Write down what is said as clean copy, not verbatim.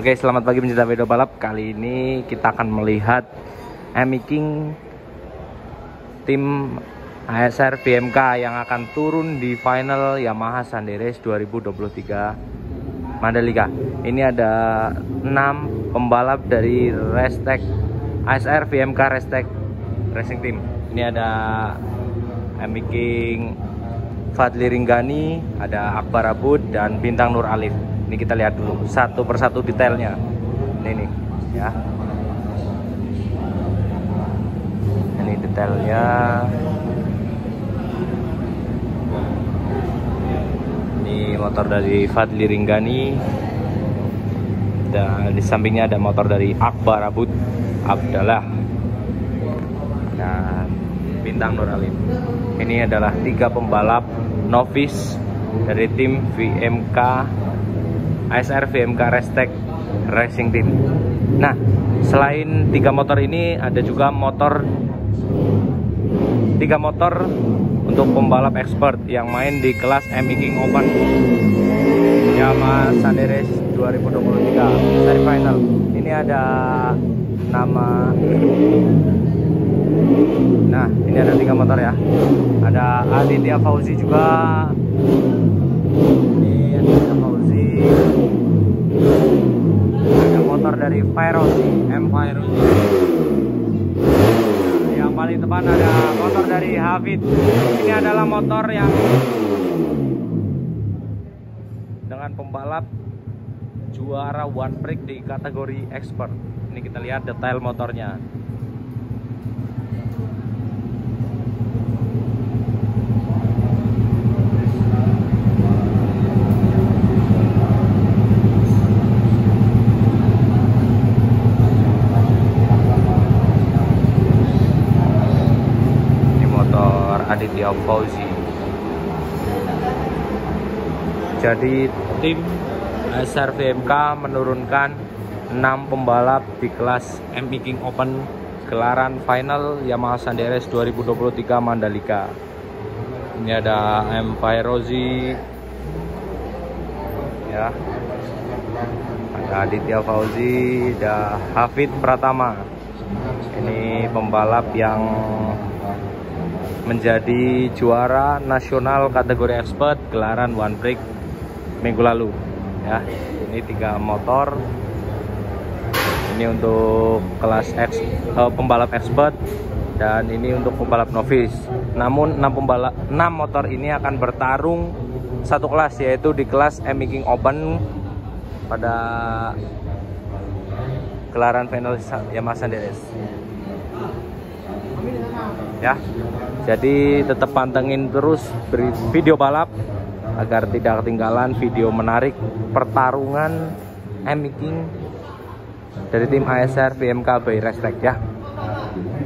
Oke, selamat pagi pencinta video balap. Kali ini kita akan melihat MI King tim ASR BMK yang akan turun di final Yamaha Sunday Race 2023 Mandalika. Ini ada 6 pembalap dari Racetech ASR BMK Racetech Racing Team. Ini ada MI King Fadli Ringgani, ada Akbar Abud, dan Bintang Nur Alif. Ini kita lihat dulu satu persatu detailnya. Ini ya. Ini detailnya. Ini motor dari Fadli Ringgani. Dan di sampingnya ada motor dari Akbar Abud Abdallah dan Bintang Nur Alif. Ini adalah 3 pembalap novice dari tim VMK ASR VMK Racetech Racing Team. Nah, selain 3 motor ini ada juga 3 motor untuk pembalap expert yang main di kelas MI King Open Yamaha Sunday Race 2023 seri final. Ini ada nama. Nah, ini ada 3 motor ya. Ada Aditya Fauzi juga. Ini Aditya Fauzi. Ada motor dari Fairozi, M Fairozi. Yang paling depan ada motor dari Hafid. Ini adalah motor yang dengan pembalap juara one break di kategori expert. Ini kita lihat detail motornya. Aditya Fauzi. Jadi tim ASR VMK menurunkan 6 pembalap di kelas MI King Open gelaran final Yamaha Sunday Race 2023 Mandalika. Ini ada M Fairozi ya, ada Aditya Fauzi, ada Hafid Pratama. Ini pembalap yang menjadi juara nasional kategori expert gelaran one break minggu lalu ya. Ini 3 motor. Ini untuk kelas pembalap expert dan ini untuk pembalap novice. Namun 6 motor ini akan bertarung satu kelas, yaitu di kelas MI King Open pada gelaran final Yamaha Sunday Race ya. Jadi tetap pantengin terus video balap agar tidak ketinggalan video menarik pertarungan MI King dari tim ASR BMK by Racetech ya.